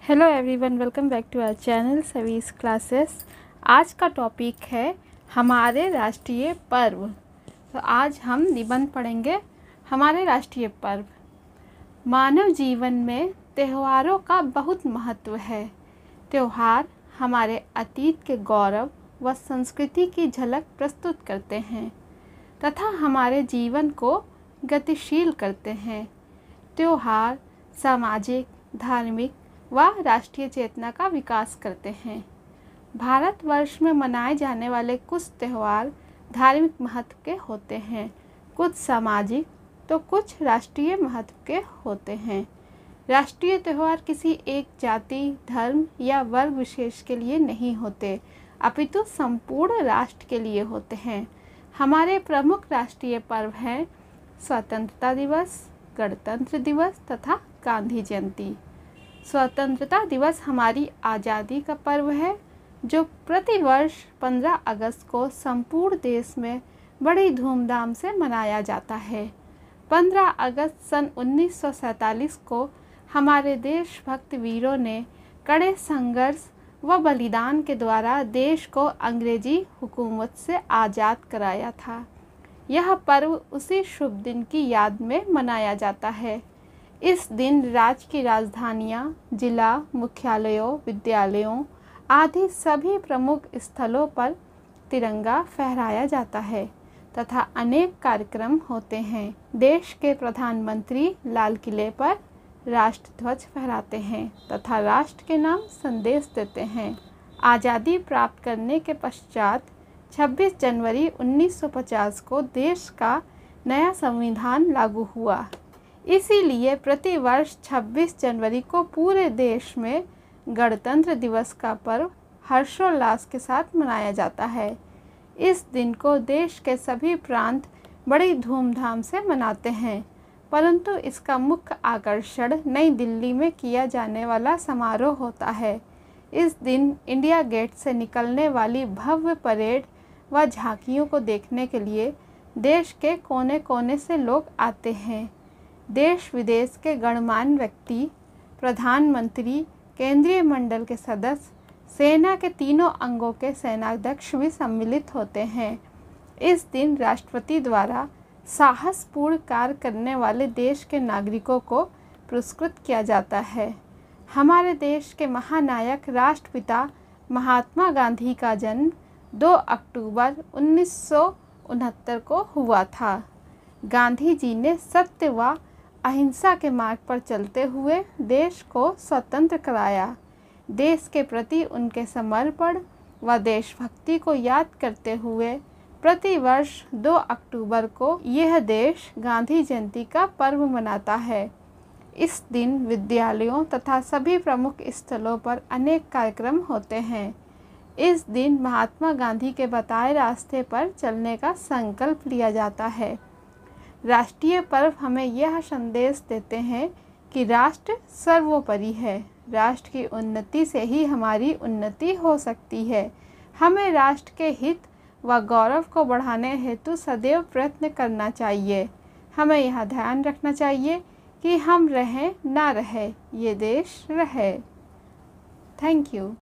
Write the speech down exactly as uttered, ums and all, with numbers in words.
Hello everyone, welcome back to our channel सवीस classes. आज का टॉपिक है हमारे राष्ट्रीय पर्व। तो आज हम निबंध पढ़ेंगे हमारे राष्ट्रीय पर्व। मानव जीवन में त्योहारों का बहुत महत्व है। त्योहार हमारे अतीत के गौरव व संस्कृति की झलक प्रस्तुत करते हैं तथा हमारे जीवन को गतिशील करते हैं। त्योहार सामाजिक, धार्मिक व राष्ट्रीय चेतना का विकास करते हैं। भारतवर्ष में मनाए जाने वाले कुछ त्यौहार धार्मिक महत्व के होते हैं, कुछ सामाजिक तो कुछ राष्ट्रीय महत्व के होते हैं। राष्ट्रीय त्यौहार किसी एक जाति, धर्म या वर्ग विशेष के लिए नहीं होते, अपितु संपूर्ण राष्ट्र के लिए होते हैं। हमारे प्रमुख राष्ट्रीय पर्व हैं स्वतंत्रता दिवस, गणतंत्र दिवस तथा गांधी जयंती। स्वतंत्रता दिवस हमारी आज़ादी का पर्व है, जो प्रतिवर्ष पंद्रह अगस्त को संपूर्ण देश में बड़ी धूमधाम से मनाया जाता है। पंद्रह अगस्त सन उन्नीस सौ सैंतालीस को हमारे देशभक्त वीरों ने कड़े संघर्ष व बलिदान के द्वारा देश को अंग्रेजी हुकूमत से आज़ाद कराया था। यह पर्व उसी शुभ दिन की याद में मनाया जाता है। इस दिन राज्य की राजधानियां, जिला मुख्यालयों, विद्यालयों आदि सभी प्रमुख स्थलों पर तिरंगा फहराया जाता है तथा अनेक कार्यक्रम होते हैं। देश के प्रधानमंत्री लाल किले पर राष्ट्रध्वज फहराते हैं तथा राष्ट्र के नाम संदेश देते हैं। आज़ादी प्राप्त करने के पश्चात छब्बीस जनवरी उन्नीस सौ पचास को देश का नया संविधान लागू हुआ। इसीलिए प्रतिवर्ष छब्बीस जनवरी को पूरे देश में गणतंत्र दिवस का पर्व हर्षोल्लास के साथ मनाया जाता है। इस दिन को देश के सभी प्रांत बड़ी धूमधाम से मनाते हैं, परंतु इसका मुख्य आकर्षण नई दिल्ली में किया जाने वाला समारोह होता है। इस दिन इंडिया गेट से निकलने वाली भव्य परेड व झांकियों को देखने के लिए देश के कोने कोने से लोग आते हैं। देश विदेश के गणमान्य व्यक्ति, प्रधानमंत्री, केंद्रीय मंडल के सदस्य, सेना के तीनों अंगों के सेनाध्यक्ष भी सम्मिलित होते हैं। इस दिन राष्ट्रपति द्वारा साहसपूर्ण कार्य करने वाले देश के नागरिकों को पुरस्कृत किया जाता है। हमारे देश के महानायक राष्ट्रपिता महात्मा गांधी का जन्म दो अक्टूबर उन्नीस सौ उनहत्तर को हुआ था। गांधी जी ने सत्य व अहिंसा के मार्ग पर चलते हुए देश को स्वतंत्र कराया। देश के प्रति उनके समर्पण व देशभक्ति को याद करते हुए प्रतिवर्ष दो अक्टूबर को यह देश गांधी जयंती का पर्व मनाता है। इस दिन विद्यालयों तथा सभी प्रमुख स्थलों पर अनेक कार्यक्रम होते हैं। इस दिन महात्मा गांधी के बताए रास्ते पर चलने का संकल्प लिया जाता है। राष्ट्रीय पर्व हमें यह संदेश देते हैं कि राष्ट्र सर्वोपरि है। राष्ट्र की उन्नति से ही हमारी उन्नति हो सकती है। हमें राष्ट्र के हित व गौरव को बढ़ाने हेतु सदैव प्रयत्न करना चाहिए। हमें यह ध्यान रखना चाहिए कि हम रहें ना रहे, ये देश रहे। Thank you.